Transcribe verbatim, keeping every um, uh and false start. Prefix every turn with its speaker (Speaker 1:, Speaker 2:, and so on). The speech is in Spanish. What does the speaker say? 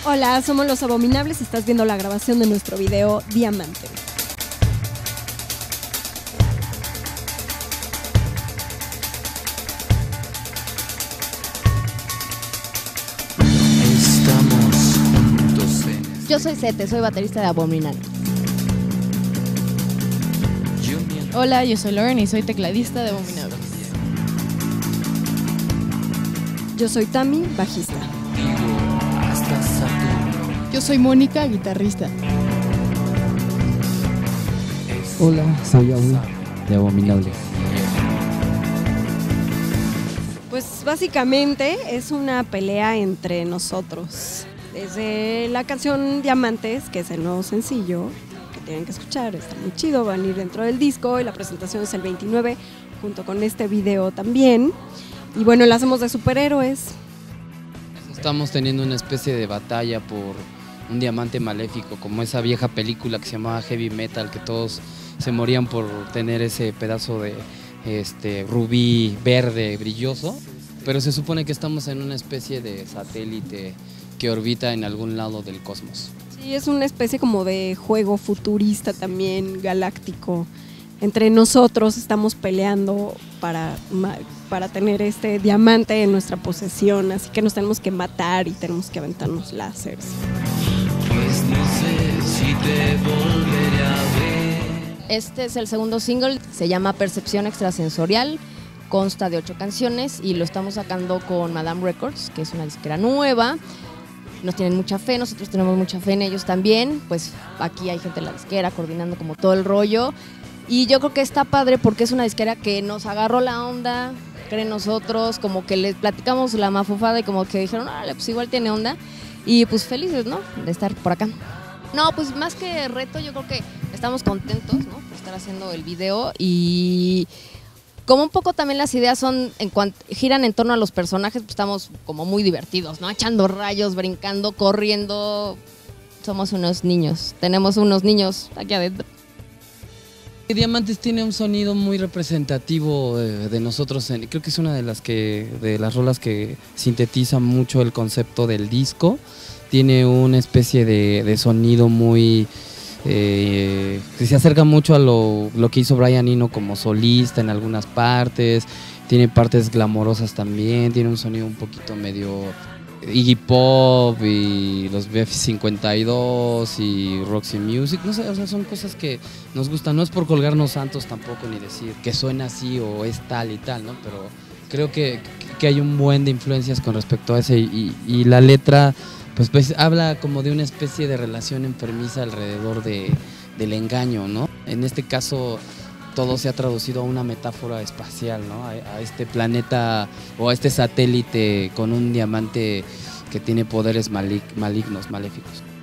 Speaker 1: Hola, somos Los Abominables y estás viendo la grabación de nuestro video Diamante.
Speaker 2: Estamos juntos en...
Speaker 3: Yo soy Sete, soy baterista de Abominables.
Speaker 4: Hola, yo soy Lauren y soy tecladista de Abominables.
Speaker 1: Yo soy Tami, bajista.
Speaker 2: Hasta Saturno.
Speaker 4: Yo soy Mónica, guitarrista.
Speaker 5: Hola, soy Abu de Abominables.
Speaker 1: Pues básicamente es una pelea entre nosotros. Desde la canción Diamantes, que es el nuevo sencillo que tienen que escuchar, está muy chido, van a ir dentro del disco y la presentación es el veintinueve, junto con este video también. Y bueno, la hacemos de superhéroes.
Speaker 6: Estamos teniendo una especie de batalla por un diamante maléfico, como esa vieja película que se llamaba Heavy Metal, que todos se morían por tener ese pedazo de este, rubí verde brilloso, pero se supone que estamos en una especie de satélite que orbita en algún lado del cosmos.
Speaker 1: Sí, es una especie como de juego futurista también, galáctico. Entre nosotros estamos peleando para, para tener este diamante en nuestra posesión, así que nos tenemos que matar y tenemos que aventarnos láseres.
Speaker 2: Pues no sé si te volveré a ver.
Speaker 3: Este es el segundo single, se llama Percepción Extrasensorial, consta de ocho canciones y lo estamos sacando con Madame Records, que es una disquera nueva. Nos tienen mucha fe, nosotros tenemos mucha fe en ellos también, pues aquí hay gente de la disquera coordinando como todo el rollo. Y yo creo que está padre porque es una disquera que nos agarró la onda, cree en nosotros, como que les platicamos la mafufada y como que dijeron, órale, pues igual tiene onda. Y pues felices, ¿no?, de estar por acá. No, pues más que reto, yo creo que estamos contentos, ¿no?, por estar haciendo el video. Y como un poco también las ideas son, en cuanto giran en torno a los personajes, pues estamos como muy divertidos, ¿no?, echando rayos, brincando, corriendo. Somos unos niños, tenemos unos niños aquí adentro.
Speaker 6: Diamantes tiene un sonido muy representativo de, de nosotros, en, creo que es una de las que de las rolas que sintetiza mucho el concepto del disco. Tiene una especie de, de sonido muy eh, que se acerca mucho a lo, lo que hizo Brian Eno como solista en algunas partes. Tiene partes glamorosas también, tiene un sonido un poquito medio Iggy Pop y los B F cincuenta y dos y Roxy Music, no sé, o sea, son cosas que nos gustan. No es por colgarnos santos tampoco ni decir que suena así o es tal y tal, ¿no? Pero creo que, que hay un buen de influencias con respecto a ese y, y la letra pues, pues habla como de una especie de relación enfermiza alrededor de, del engaño, ¿no? En este caso todo se ha traducido a una metáfora espacial, ¿no? A, a este planeta o a este satélite con un diamante que tiene poderes malig- malignos, maléficos.